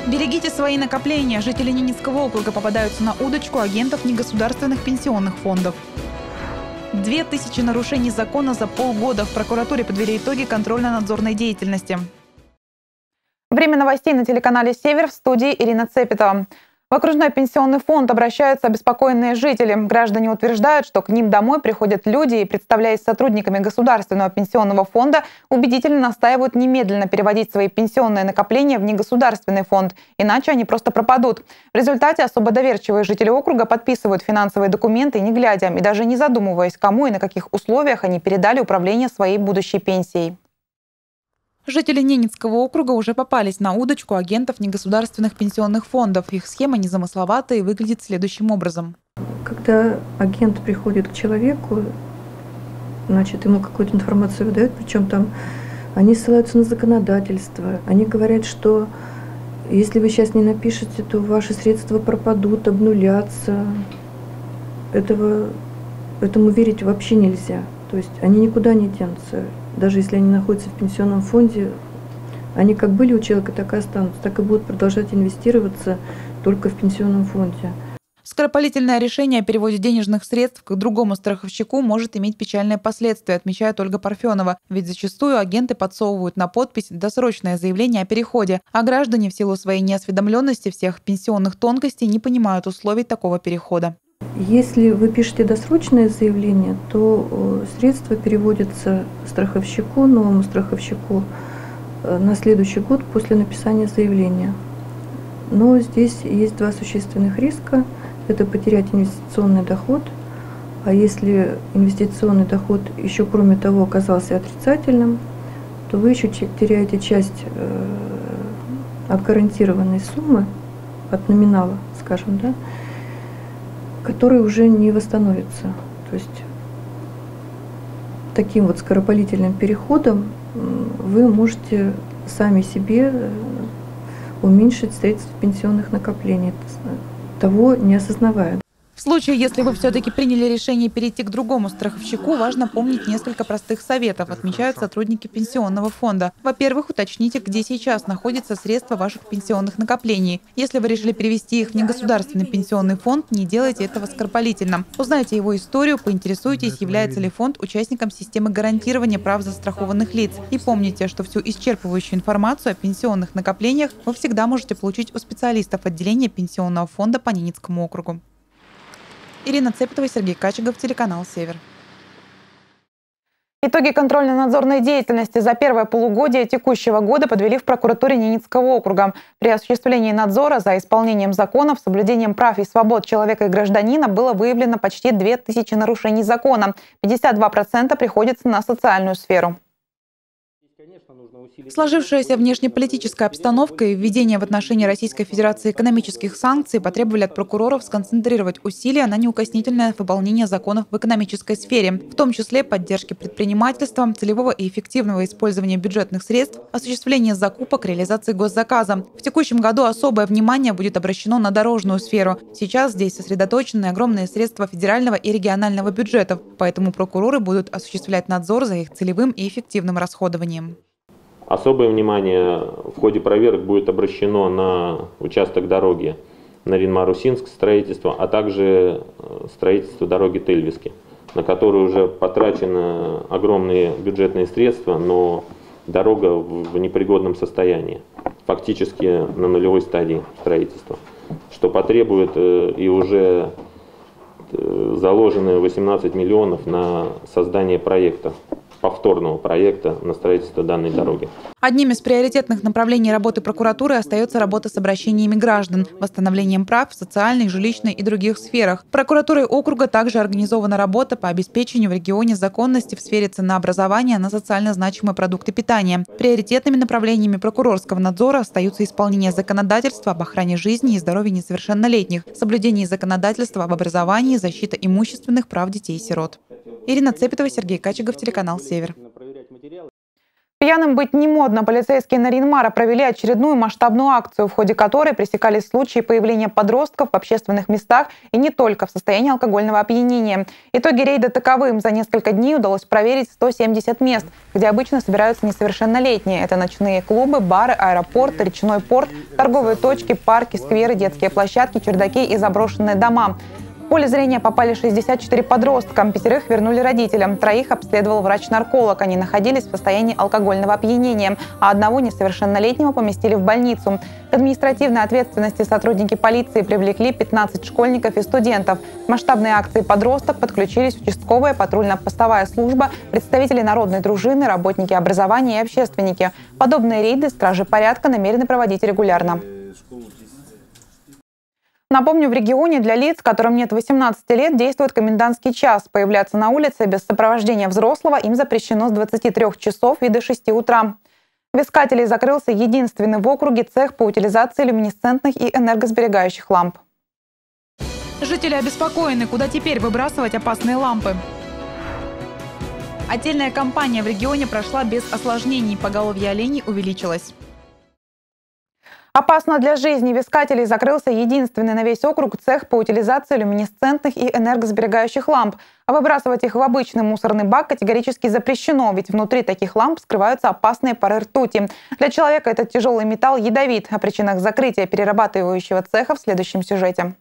Берегите свои накопления. Жители Ненецкого округа попадаются на удочку агентов негосударственных пенсионных фондов. 2000 нарушений закона за полгода. В прокуратуре подвели итоги контрольно-надзорной деятельности. Время новостей на телеканале «Север», в студии Ирина Цепетова. В окружной пенсионный фонд обращаются обеспокоенные жители. Граждане утверждают, что к ним домой приходят люди и, представляясь сотрудниками Государственного пенсионного фонда, убедительно настаивают немедленно переводить свои пенсионные накопления в негосударственный фонд, иначе они просто пропадут. В результате особо доверчивые жители округа подписывают финансовые документы, не глядя и даже не задумываясь, кому и на каких условиях они передали управление своей будущей пенсией. Жители Ненецкого округа уже попались на удочку агентов негосударственных пенсионных фондов. Их схема незамысловатая и выглядит следующим образом. Когда агент приходит к человеку, значит, ему какую-то информацию выдают, причем там они ссылаются на законодательство. Они говорят, что если вы сейчас не напишете, то ваши средства пропадут, обнулятся. Этому верить вообще нельзя. То есть они никуда не денутся. Даже если они находятся в пенсионном фонде, они как были у человека, так и останутся, так и будут продолжать инвестироваться только в пенсионном фонде. Скоропалительное решение о переводе денежных средств к другому страховщику может иметь печальные последствия, отмечает Ольга Парфенова. Ведь зачастую агенты подсовывают на подпись досрочное заявление о переходе, а граждане в силу своей неосведомленности всех пенсионных тонкостей не понимают условий такого перехода. Если вы пишете досрочное заявление, то средства переводятся страховщику, новому страховщику на следующий год после написания заявления. Но здесь есть два существенных риска. Это потерять инвестиционный доход. А если инвестиционный доход еще кроме того оказался отрицательным, то вы еще теряете часть от гарантированной суммы, от номинала, скажем, да, который уже не восстановится. То есть таким вот скоропалительным переходом вы можете сами себе уменьшить средства пенсионных накоплений, того не осознавая. В случае, если вы все-таки приняли решение перейти к другому страховщику, важно помнить несколько простых советов, отмечают сотрудники пенсионного фонда. Во-первых, уточните, где сейчас находятся средства ваших пенсионных накоплений. Если вы решили перевести их в негосударственный пенсионный фонд, не делайте этого скоропалительно. Узнайте его историю, поинтересуйтесь, является ли фонд участником системы гарантирования прав застрахованных лиц. И помните, что всю исчерпывающую информацию о пенсионных накоплениях вы всегда можете получить у специалистов отделения пенсионного фонда по Ненецкому округу. Ирина Цепетова, Сергей Качегов, телеканал «Север». Итоги контрольно-надзорной деятельности за первое полугодие текущего года подвели в прокуратуре Ненецкого округа. При осуществлении надзора за исполнением законов, соблюдением прав и свобод человека и гражданина было выявлено почти 2000 нарушений закона. 52% приходится на социальную сферу. Сложившаяся внешнеполитическая обстановка и введение в отношении Российской Федерации экономических санкций потребовали от прокуроров сконцентрировать усилия на неукоснительное выполнение законов в экономической сфере, в том числе поддержки предпринимательства, целевого и эффективного использования бюджетных средств, осуществления закупок, реализации госзаказа. В текущем году особое внимание будет обращено на дорожную сферу. Сейчас здесь сосредоточены огромные средства федерального и регионального бюджетов, поэтому прокуроры будут осуществлять надзор за их целевым и эффективным расходованием. Особое внимание в ходе проверок будет обращено на участок дороги Нарин-Марусинск строительство, а также строительство дороги Тельвиски, на которую уже потрачены огромные бюджетные средства, но дорога в непригодном состоянии, фактически на нулевой стадии строительства, что потребует и уже заложены 18 миллионов на создание проекта, повторного проекта на строительство данной дороги. Одним из приоритетных направлений работы прокуратуры остается работа с обращениями граждан, восстановлением прав в социальной, жилищной и других сферах. Прокуратурой округа также организована работа по обеспечению в регионе законности в сфере ценообразования на социально значимые продукты питания. Приоритетными направлениями прокурорского надзора остаются исполнение законодательства об охране жизни и здоровья несовершеннолетних, соблюдение законодательства об образовании, защита имущественных прав детей и сирот. Ирина Цепетова, Сергей Качегов, телеканал «Север». Пьяным быть не модно. Полицейские Нарьян-Мара провели очередную масштабную акцию, в ходе которой пресекались случаи появления подростков в общественных местах и не только в состоянии алкогольного опьянения. Итоги рейда таковы. За несколько дней удалось проверить 170 мест, где обычно собираются несовершеннолетние. Это ночные клубы, бары, аэропорт, речной порт, торговые точки, парки, скверы, детские площадки, чердаки и заброшенные дома. В поле зрения попали 64 подростка. 5 вернули родителям. 3 обследовал врач-нарколог. Они находились в состоянии алкогольного опьянения, а 1 несовершеннолетнего поместили в больницу. К административной ответственности сотрудники полиции привлекли 15 школьников и студентов. В масштабной акции «Подросток» подключились участковая, патрульно-постовая служба, представители народной дружины, работники образования и общественники. Подобные рейды стражи порядка намерены проводить регулярно. Напомню, в регионе для лиц, которым нет 18 лет, действует комендантский час. Появляться на улице без сопровождения взрослого им запрещено с 23 часов и до 6 утра. В Искателе закрылся единственный в округе цех по утилизации люминесцентных и энергосберегающих ламп. Жители обеспокоены, куда теперь выбрасывать опасные лампы. Отдельная кампания в регионе прошла без осложнений. Поголовье оленей увеличилось. Опасно для жизни. В Искателе закрылся единственный на весь округ цех по утилизации люминесцентных и энергосберегающих ламп. А выбрасывать их в обычный мусорный бак категорически запрещено, ведь внутри таких ламп скрываются опасные пары ртути. Для человека этот тяжелый металл ядовит. О причинах закрытия перерабатывающего цеха в следующем сюжете.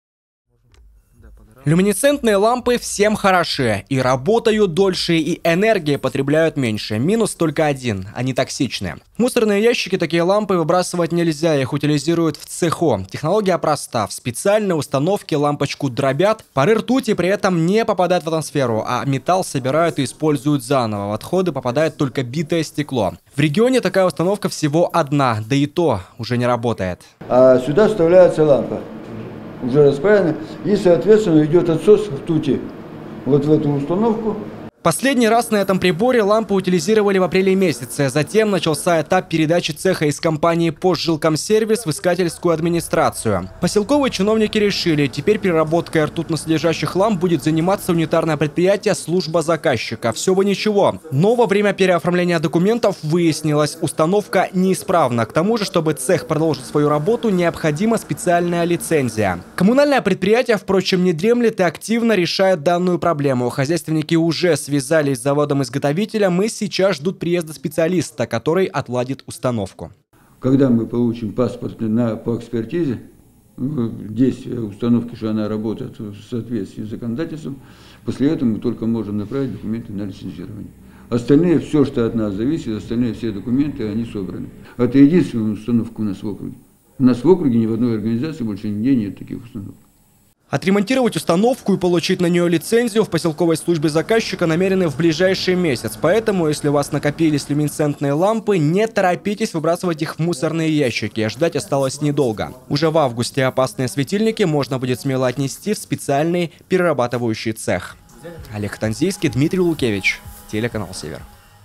Люминесцентные лампы всем хороши. И работают дольше, и энергии потребляют меньше. Минус только один – они токсичны. В мусорные ящики такие лампы выбрасывать нельзя, их утилизируют в цеху. Технология проста. В специальной установке лампочку дробят, пары ртути при этом не попадают в атмосферу, а металл собирают и используют заново. В отходы попадает только битое стекло. В регионе такая установка всего одна, да и то уже не работает. А сюда вставляется лампа. Уже расправлено, и, соответственно, идет отсос ртути вот в эту установку. Последний раз на этом приборе лампы утилизировали в апреле месяце. Затем начался этап передачи цеха из компании «Постжилкомсервис» в Искательскую администрацию. Поселковые чиновники решили, теперь переработкой ртутно-содержащих ламп будет заниматься унитарное предприятие «Служба заказчика». Все бы ничего. Но во время переоформления документов выяснилось, установка неисправна. К тому же, чтобы цех продолжил свою работу, необходима специальная лицензия. Коммунальное предприятие, впрочем, не дремлет и активно решает данную проблему. Хозяйственники уже связались с заводом-изготовителем и сейчас ждут приезда специалиста, который отладит установку. Когда мы получим паспорт по экспертизе, действие установки, что она работает в соответствии с законодательством, после этого мы только можем направить документы на лицензирование. Остальные, все, что от нас зависит, остальные все документы, они собраны. Это единственная установка у нас в округе. У нас в округе ни в одной организации больше нигде нет таких установок. Отремонтировать установку и получить на нее лицензию в поселковой службе заказчика намерены в ближайший месяц. Поэтому, если у вас накопились люминесцентные лампы, не торопитесь выбрасывать их в мусорные ящики. Ждать осталось недолго. Уже в августе опасные светильники можно будет смело отнести в специальный перерабатывающий цех. Олег Танзийский, Дмитрий Лукевич, телеканал «Север».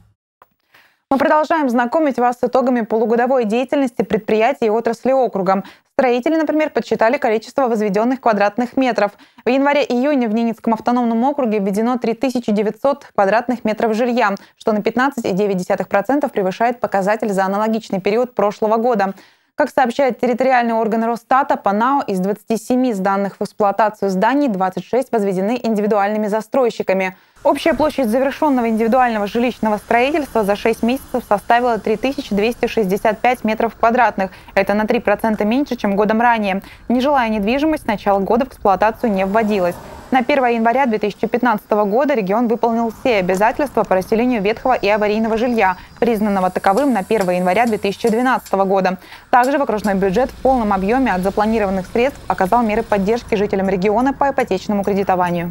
Мы продолжаем знакомить вас с итогами полугодовой деятельности предприятий и отрасли округа. Строители, например, подсчитали количество возведенных квадратных метров. В январе-июне в Ненецком автономном округе введено 3900 квадратных метров жилья, что на 15,9% превышает показатель за аналогичный период прошлого года. Как сообщает территориальный орган Росстата, по НАО из 27 сданных в эксплуатацию зданий 26 возведены индивидуальными застройщиками. Общая площадь завершенного индивидуального жилищного строительства за 6 месяцев составила 3265 метров квадратных. Это на 3% меньше, чем годом ранее. Нежилая недвижимость с начала года в эксплуатацию не вводилась. На 1 января 2015 года регион выполнил все обязательства по расселению ветхого и аварийного жилья, признанного таковым на 1 января 2012 года. Также в окружной бюджет в полном объеме от запланированных средств оказал меры поддержки жителям региона по ипотечному кредитованию.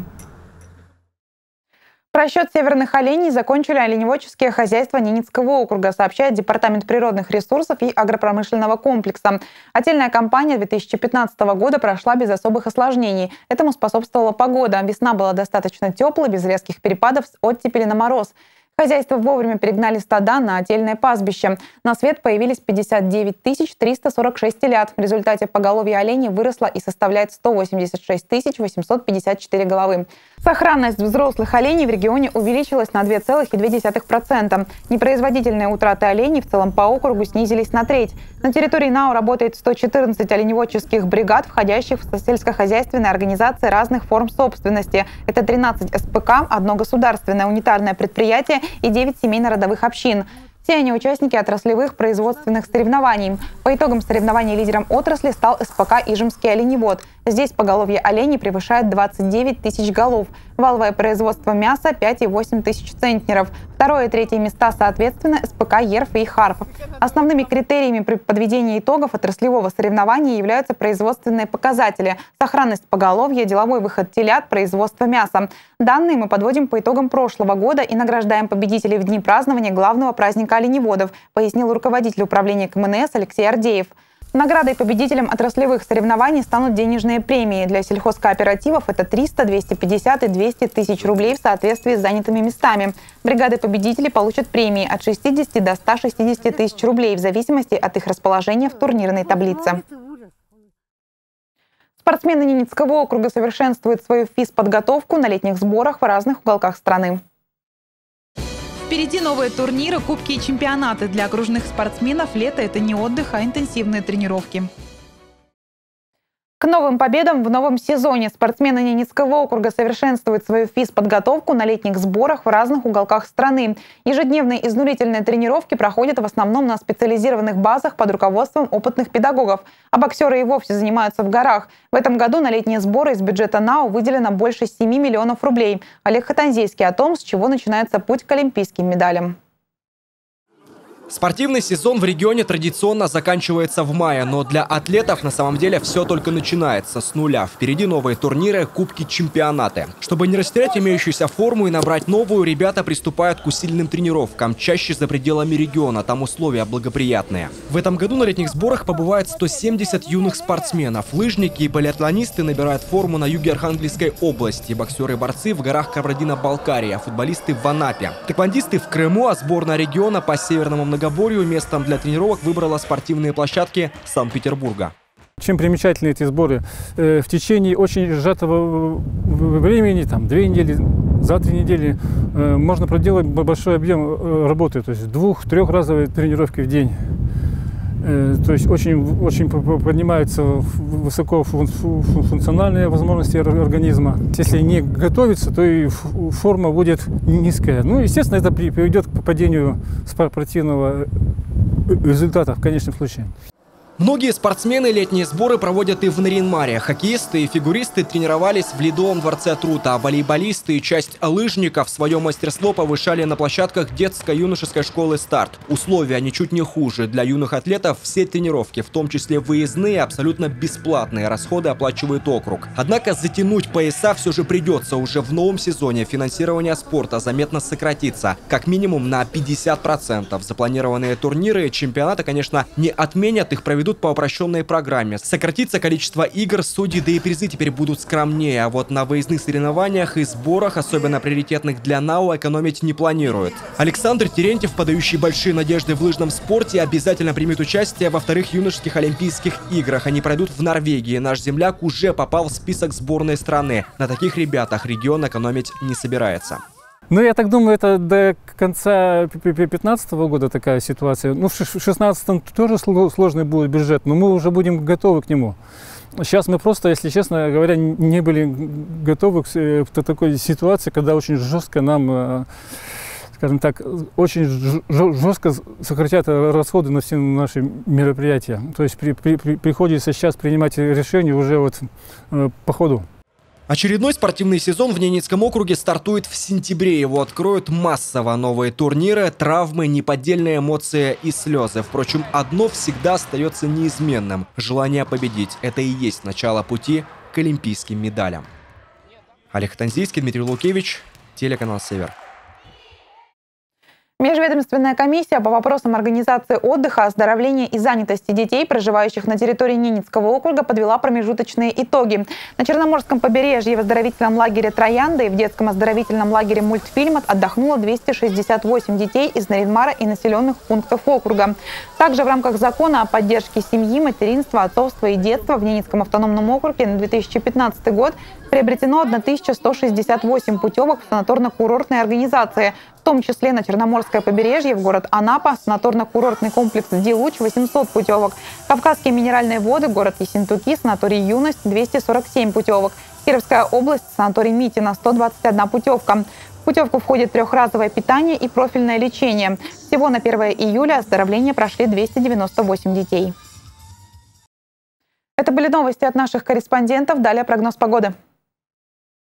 Расчет северных оленей закончили оленеводческие хозяйства Ненецкого округа, сообщает Департамент природных ресурсов и агропромышленного комплекса. Отдельная кампания 2015 года прошла без особых осложнений. Этому способствовала погода. Весна была достаточно теплой, без резких перепадов с оттепели на мороз. Хозяйства вовремя перегнали стада на отдельное пастбище. На свет появились 59 346 телят. В результате поголовье оленей выросло и составляет 186 854 головы. Сохранность взрослых оленей в регионе увеличилась на 2,2%. Непроизводительные утраты оленей в целом по округу снизились на треть. На территории НАУ работает 114 оленеводческих бригад, входящих в сельскохозяйственные организации разных форм собственности. Это 13 СПК, одно государственное унитарное предприятие и 9 семейно-родовых общин. Все они участники отраслевых производственных соревнований. По итогам соревнований лидером отрасли стал СПК «Ижемский оленевод». Здесь поголовье оленей превышает 29 тысяч голов. Валовое производство мяса – 5,8 тысяч центнеров. Второе и третье места, соответственно, СПК «Ерф» и «Харп». Основными критериями при подведении итогов отраслевого соревнования являются производственные показатели – сохранность поголовья, деловой выход телят, производство мяса. Данные мы подводим по итогам прошлого года и награждаем победителей в дни празднования главного праздника оленеводов, пояснил руководитель управления КМНС Алексей Ардеев. Наградой победителям отраслевых соревнований станут денежные премии. Для сельхозкооперативов это 300, 250 и 200 тысяч рублей в соответствии с занятыми местами. Бригады победителей получат премии от 60 до 160 тысяч рублей в зависимости от их расположения в турнирной таблице. Спортсмены Ненецкого округа совершенствуют свою физподготовку на летних сборах в разных уголках страны. Впереди новые турниры, кубки и чемпионаты. Для окружных спортсменов лето – это не отдых, а интенсивные тренировки. К новым победам в новом сезоне спортсмены Ненецкого округа совершенствуют свою физподготовку на летних сборах в разных уголках страны. Ежедневные изнурительные тренировки проходят в основном на специализированных базах под руководством опытных педагогов. А боксеры и вовсе занимаются в горах. В этом году на летние сборы из бюджета НАУ выделено больше 7 миллионов рублей. Олег Хатанзейский о том, с чего начинается путь к олимпийским медалям. Спортивный сезон в регионе традиционно заканчивается в мае, но для атлетов на самом деле все только начинается с нуля. Впереди новые турниры, кубки, чемпионаты. Чтобы не растерять имеющуюся форму и набрать новую, ребята приступают к усиленным тренировкам, чаще за пределами региона, там условия благоприятные. В этом году на летних сборах побывает 170 юных спортсменов. Лыжники и полиатлонисты набирают форму на юге Архангельской области, боксеры и борцы в горах Кабардино-Балкария, футболисты в Анапе, тэквондисты в Крыму, а сборная региона по Северному Многоборью местом для тренировок выбрала спортивные площадки Санкт-Петербурга. Чем примечательны эти сборы? В течение очень сжатого времени, там 2 недели, за 3 недели, можно проделать большой объем работы, то есть 2-3-разовые тренировки в день. То есть очень поднимаются высоко функциональные возможности организма. Если не готовиться, то и форма будет низкая. Ну, естественно, это приведет к падению спортивного результата в конечном случае. Многие спортсмены летние сборы проводят и в Нарьян-Маре. Хоккеисты и фигуристы тренировались в Ледовом дворце труда, а волейболисты и часть лыжников свое мастерство повышали на площадках детско-юношеской школы «Старт». Условия ничуть не хуже. Для юных атлетов все тренировки, в том числе выездные, абсолютно бесплатные. Расходы оплачивает округ. Однако затянуть пояса все же придется. Уже в новом сезоне финансирование спорта заметно сократится. Как минимум на 50%. Запланированные турниры и чемпионаты, конечно, не отменят, их проведут по упрощенной программе. Сократится количество игр, судьи, да и призы теперь будут скромнее. А вот на выездных соревнованиях и сборах, особенно приоритетных для НАУ, экономить не планирует. Александр Терентьев, подающий большие надежды в лыжном спорте, обязательно примет участие во вторых юношеских Олимпийских играх. Они пройдут в Норвегии. Наш земляк уже попал в список сборной страны. На таких ребятах регион экономить не собирается. Ну, я так думаю, это до конца 2015 года такая ситуация. Ну, в 2016 тоже сложный будет бюджет, но мы уже будем готовы к нему. Сейчас мы просто, если честно говоря, не были готовы к такой ситуации, когда очень жестко нам, скажем так, очень жестко сократят расходы на все наши мероприятия. То есть приходится сейчас принимать решения уже вот по ходу. Очередной спортивный сезон в Ненецком округе стартует в сентябре. Его откроют массово. Новые турниры, травмы, неподдельные эмоции и слезы. Впрочем, одно всегда остается неизменным – желание победить. Это и есть начало пути к олимпийским медалям. Олег Хатанзейский, Дмитрий Лукевич, телеканал «Север». Межведомственная комиссия по вопросам организации отдыха, оздоровления и занятости детей, проживающих на территории Ненецкого округа, подвела промежуточные итоги. На Черноморском побережье в оздоровительном лагере «Троянда» и в детском оздоровительном лагере «Мультфильм» отдохнуло 268 детей из Нарьян-Мара и населенных пунктов округа. Также в рамках закона о поддержке семьи, материнства, отцовства и детства в Ненецком автономном округе на 2015 год приобретено 1168 путевок в санаторно-курортные организации, в том числе на Черноморское побережье, в город Анапа, санаторно-курортный комплекс «Дилуч» 800 путевок, Кавказские минеральные воды, город Ессентуки, санаторий «Юность» 247 путевок, Кировская область, санаторий Митино 121 путевка. В путевку входит трехразовое питание и профильное лечение. Всего на 1 июля оздоровление прошли 298 детей. Это были новости от наших корреспондентов. Далее прогноз погоды.